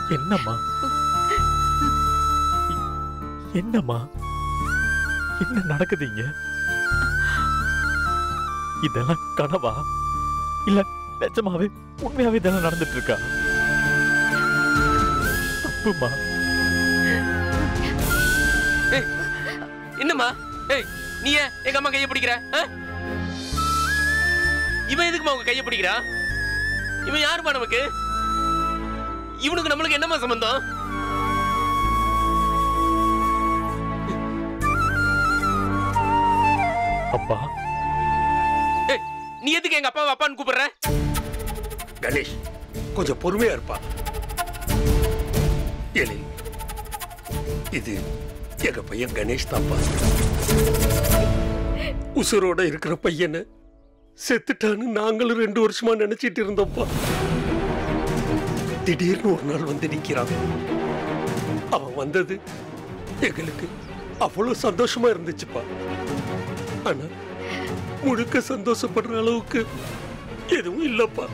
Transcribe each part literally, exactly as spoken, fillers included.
என்னம்மா என்னம்மா என்ன நடக்குதுங்க? இதெல்லாம் கனவா இல்ல நிஜமாவே உண்மையாவே இதெல்லாம் நடந்துட்டு இருக்கா? தப்புமா. என்னம்மா நீ எங்க அம்மா கையை பிடிக்கிற? இவன் எதுக்குமா உங்க கையை பிடிக்கிறா? இவன் யாருமா நமக்கு? இவனுக்கு நம்மளுக்கு என்னமா சம்பந்தம்? அப்பா நீ எதுக்கு எங்க அப்பாவை அப்பான்னு கூப்பிடுற? கணேஷ் கொஞ்சம் பொறுமையா இருப்பா. இது எங்க பையன் கணேஷ் தாப்பா. உசுரோட இருக்கிற பையனை செத்துட்டான்னு நாங்களும் ரெண்டு வருஷமா நினைச்சிட்டு இருந்தோம்ப்பா. திடீர்னு ஒரு நாள் வந்து நிக்கிறான். அவன் வந்தது எங்களுக்கு அவ்வளவு சந்தோஷமா இருந்துச்சுப்பா. ஆனா முழுக்க சந்தோஷப்படுற அளவுக்கு எதுவும் இல்லப்பா.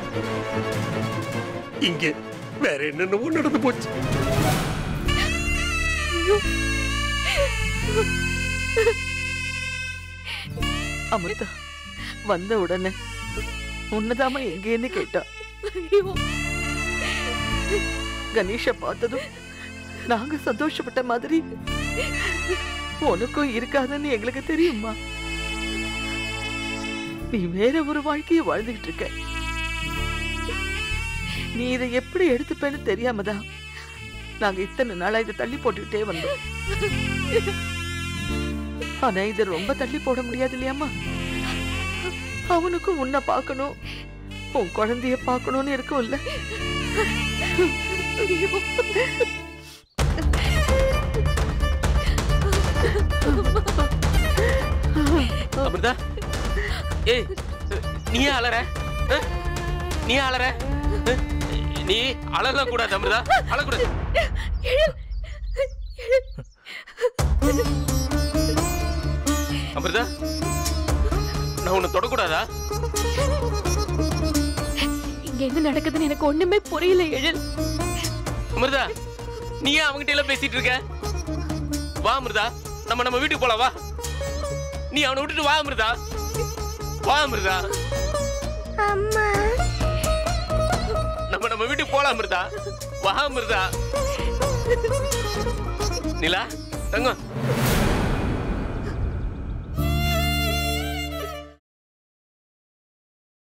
இங்க வேற என்னென்னவோ நடந்து போச்சு. அமிர்தா வந்த உடனே உன்னதாமா எங்கேன்னு கேட்டா. கணேஷ பார்த்ததும் நாங்க சந்தோஷப்பட்ட மாதிரி உனக்கும் இருக்காதுன்னு எங்களுக்கு தெரியுமா? நீ வேற ஒரு வாழ்க்கையை வாழ்ந்துகிட்டு இருக்க. நீ இதை எப்படி எடுத்துப்பேன்னு தெரியாமதான் நாங்க இத்தனை நாளா இதை தள்ளி போட்டுக்கிட்டே வந்தோம். ஆனா இதை ரொம்ப தள்ளி போட முடியாது இல்லையாமா? அவனுக்கும் உன்னை பார்க்கணும், உன் குழந்தைய பார்க்கணும்னு இருக்கும் இல்ல? அமிர்தா ஏய் நீ அலற நீ அலற நீ அலறலாம் கூடாது அமிர்தா, அழக்கூடாது. அமிர்தா நான் உன்னை தொடக்கூடாதா? இங்க என்ன நடக்குதுன்னு எனக்கு ஒண்ணுமே புரியல எழில். அமிர்தா நீ ஏன் அவங்கிட்ட எல்லாம் பேசிட்டு இருக்க? வா அமிர்தா நம்ம நம்ம வீட்டுக்கு போலாம். வா நீ அவனை விட்டுட்டு வா அமிர்தா, வா அமிர்தா. அம்மா நம்ம நம்ம வீட்டுக்கு போலாம் அமிர்தா, வா அமிர்தா. நிலா தங்கம்